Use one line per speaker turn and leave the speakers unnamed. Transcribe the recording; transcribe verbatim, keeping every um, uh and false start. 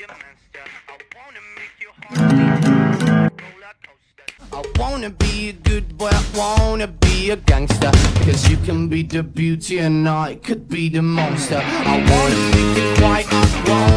I wanna be a good boy, I wanna be a gangster. Cause you can be the beauty and I could be the monster. I wanna make it quiet, I wanna